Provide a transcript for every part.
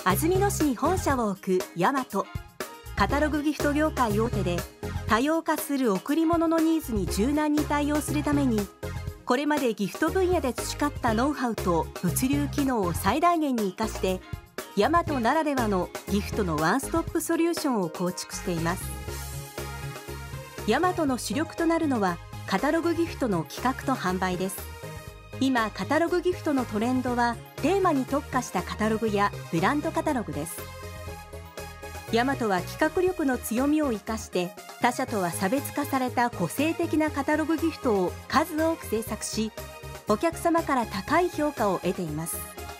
安曇野市に本社を置くヤマト。カタログギフト業界大手で、多様化する贈り物のニーズに柔軟に対応するために、これまでギフト分野で培ったノウハウと物流機能を最大限に生かして、ヤマトならではのギフトのワンストップソリューションを構築しています。ヤマトの主力となるのはカタログギフトの企画と販売です。今カタログギフトのトレンドはテーマに特化したカタログやブランドカタログです。ヤマトは企画力の強みを生かして他社とは差別化された個性的なカタログギフトを数多く制作し、お客様から高い評価を得ています。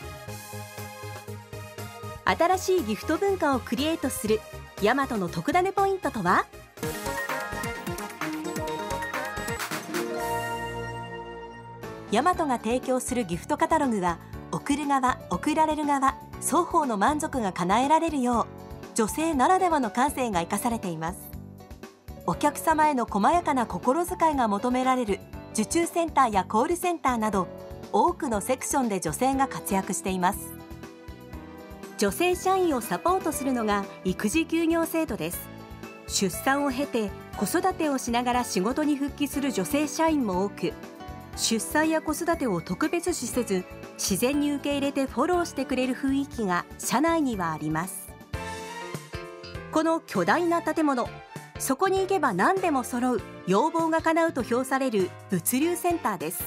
新しいギフト文化をクリエイトするヤマトの特ダネポイントとは？ヤマトが提供するギフトカタログは、贈る側、贈られる側、双方の満足が叶えられるよう、女性ならではの感性が生かされています。お客様への細やかな心遣いが求められる受注センターやコールセンターなど、多くのセクションで女性が活躍しています。女性社員をサポートするのが育児休業制度です。出産を経て子育てをしながら仕事に復帰する女性社員も多く、出産や子育てを特別視せず自然に受け入れてフォローしてくれる雰囲気が社内にはあります。この巨大な建物、そこに行けば何でも揃う、要望が叶うと評される物流センターです。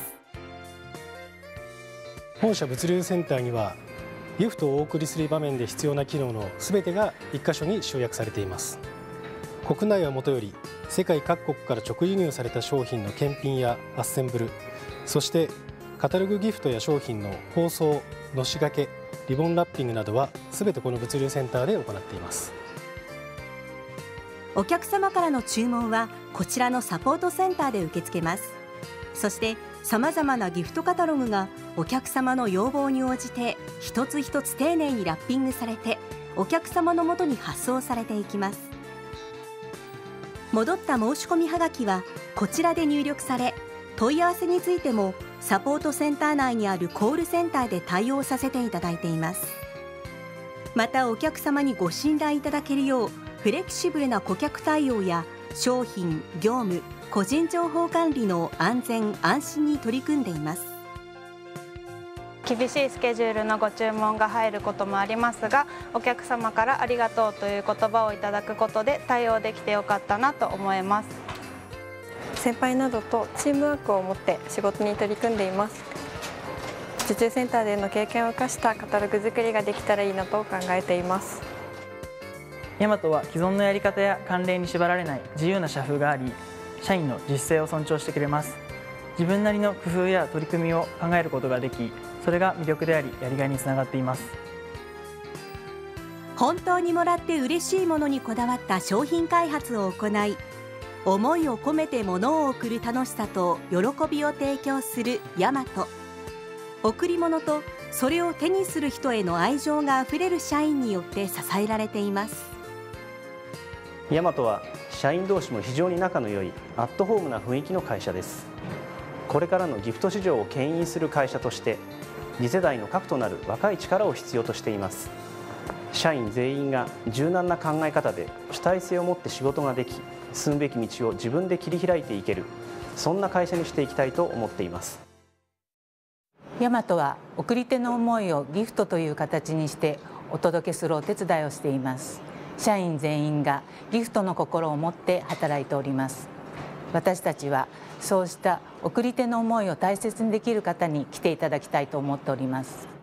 本社物流センターにはギフトをお送りする場面で必要な機能のすべてが1カ所に集約されています。国内はもとより世界各国から直輸入された商品の検品やアッセンブル、そしてカタログギフトや商品の包装、のし掛け、リボンラッピングなどはすべてこの物流センターで行っています。 お客様からの注文はこちらのサポートセンターで受け付けます。そしてさまざまなギフトカタログがお客様の要望に応じて一つ一つ丁寧にラッピングされて、お客様のもとに発送されていきます。戻った申し込みはがきはこちらで入力され、問い合わせについてもサポートセンター内にあるコールセンターで対応させていただいています。またお客様にご信頼いただけるようフレキシブルな顧客対応や商品、業務、個人情報管理の安全・安心に取り組んでいます。 厳しいスケジュールのご注文が入ることもありますが、お客様からありがとうという言葉をいただくことで対応できてよかったなと思います。 先輩などとチームワークを持って仕事に取り組んでいます。受注センターでの経験を生かしたカタログ作りができたらいいなと考えています。 ヤマトは既存のやり方や慣例に縛られない自由な社風があり、社員の自主性を尊重してくれます。自分なりの工夫や取り組みを考えることができ、それが魅力でありやりがいにつながっています。 本当にもらって嬉しいものにこだわった商品開発を行い、思いを込めて物を贈る楽しさと喜びを提供するヤマト。贈り物とそれを手にする人への愛情があふれる社員によって支えられています。 ヤマトは社員同士も非常に仲の良いアットホームな雰囲気の会社です。これからのギフト市場を牽引する会社として、次世代の核となる若い力を必要としています。社員全員が柔軟な考え方で主体性を持って仕事ができ、進むべき道を自分で切り開いていける、そんな会社にしていきたいと思っています。 ヤマトは贈り手の思いをギフトという形にしてお届けするお手伝いをしています。社員全員がギフトの心を持って働いております。私たちはそうした贈り手の思いを大切にできる方に来ていただきたいと思っております。